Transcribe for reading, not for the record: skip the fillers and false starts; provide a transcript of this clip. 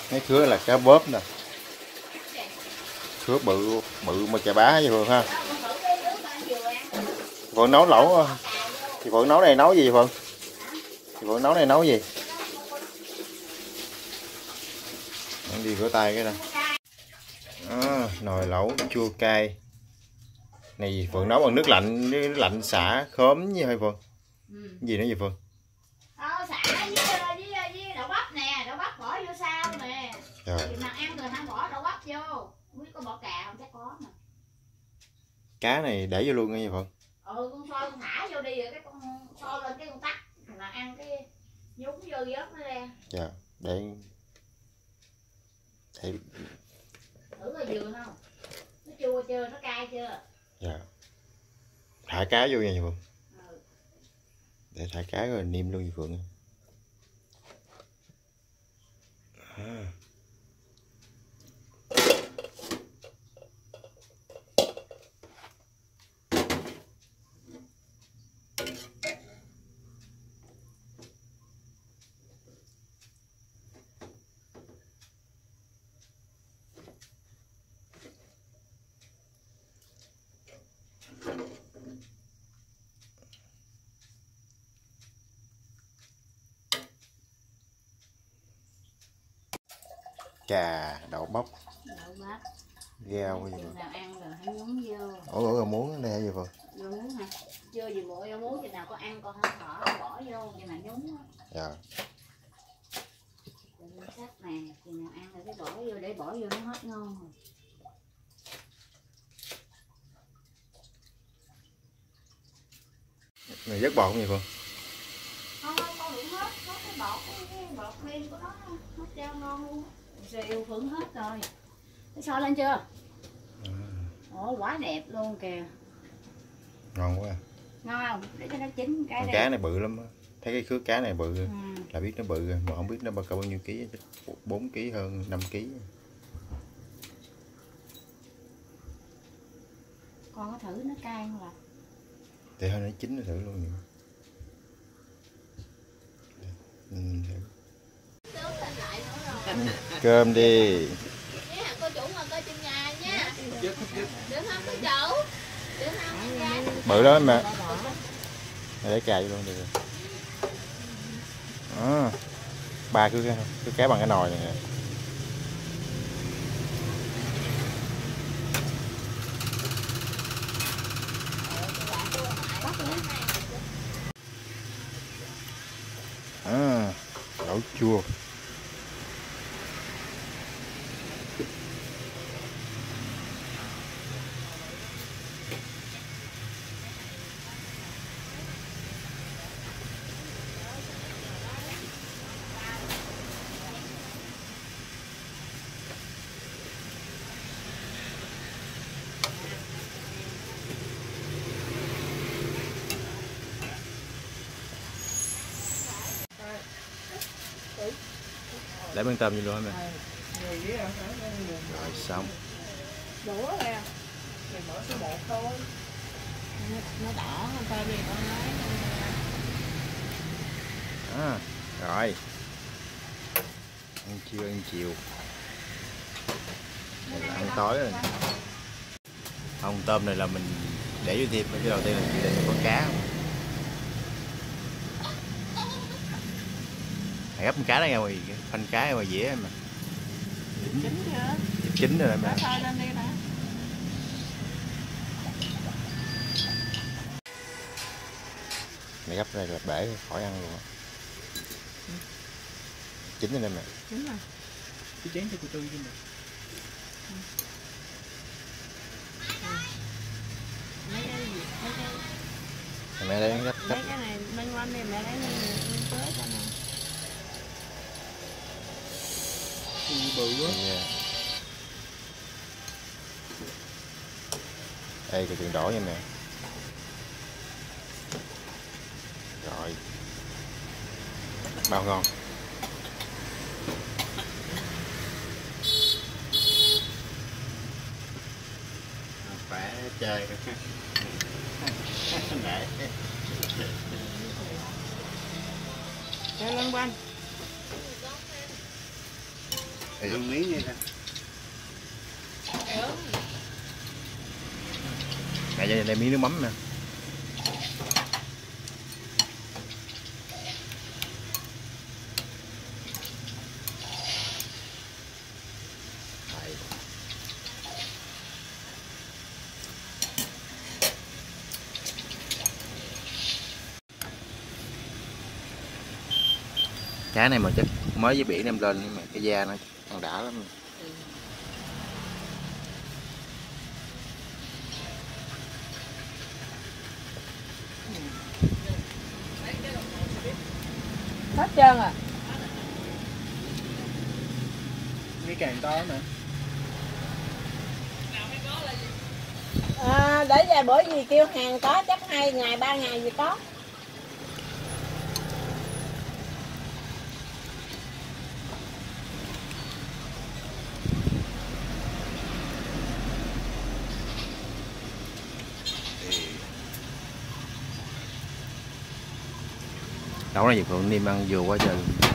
Mấy khứa là cá bóp nè, khứa bự bự mà chà bá vậy Phượng ha. Phượng nấu lẩu, chị Phượng nấu này nấu gì Phượng? Chị Phượng nấu này nấu gì? Ăn đi rửa tay cái nè. Nồi lẩu chua cay. Này Phượng nấu bằng nước lạnh, nước lạnh xả khóm như hay Phượng? Gì nữa vậy Phượng? Xả với đậu bắp nè, đậu bắp bỏ vô sau nè. Rồi. Nào ăn rồi hả, bỏ đậu bắp vô. Không biết có bỏ cà không, chắc có nè. Cá này để vô luôn nghe Phượng? Con sôi con thả vô đi rồi cái con sôi lên cái con tắt. Là ăn cái nhúng vô vớt nó ra. Dạ, để thử coi vừa không? Nó chua chưa, nó cay chưa? Dạ. Thả cá vô nha Phượng. Để thả cá rồi niêm luôn Phượng. Cà, đậu bắp, rau gì vậy? Nào ăn rồi hãy nhúng vô. Ủa rau muống đây gì Phượng? Rau muống hả? Chưa gì bộ rau muống, chừng nào có ăn con không thỏ bỏ vô, chừng nào nhúng á. Dạ. Sắc nè, chừng nào ăn rồi cái bỏ vô, để bỏ vô nó hết ngon rồi. Này vớt bọt không vậy Phượng? Không, con đụng hết, có cái bọt nguyên của nó hết trơn ngon luôn. Rượu Phượng hết rồi. Cái sôi lên chưa? Ồ, quá đẹp luôn kìa. Ngon quá. Ngon không? Để cho nó chín cái con cá này bự lắm á. Thấy cái khứa cá này bự là biết nó bự rồi, mà không biết nó bao nhiêu ký, 4 ký hơn 5 ký. Con có thử nó cay không là? Để hơi nó chín nó thử luôn vậy. Thử. Cơm đi. Cô chủ mà coi trên nhà nha. Được không cô chủ? Được không? Bự lắm mà. Để cà vô luôn được rồi. Ba cứ cá bằng cái nồi này nè. Lẩu chua. Để bên tôm vô luôn hả mẹ? Rồi xong. Đũa kìa. Mình bỏ số 1 thôi. Nó đỏ hơn tôm gì con nói. Rồi. Ăn trưa ăn chiều. Đây là ăn tối rồi. Không, tôm này là mình để vô thêm, cái đầu tiên là chỉ để con cá không? Gấp con cá đó ra ngoài, phanh cá ra ngoài dĩa em mà. Chín chưa? Chín rồi em. Thôi lên đi nè. Mẹ gấp ra là bể khỏi ăn luôn á. Chín rồi em nè. Chín rồi. Cái chén cho cô Tư trên đây. Mẹ lấy gấp lấy cái này bên quanh đi, mẹ lấy nguyên tới cho nè. Bự quá. Đây cái tiền đỏ nha mẹ. Rồi. Bao ngon. Khỏe chơi. Chơi lên quanh. Ăn miếng đi. Mẹ cho đây miếng nước mắm nè. Cá này mà chắc mới với biển đem lên nhưng mà cái da nó còn đã lắm. Hết trơn à. Cái càng to nè. Để ra bữa gì kêu hàng có chắc 2 ngày 3 ngày gì có. Nấu ra gì Phượng Niêm ăn vừa quá trời.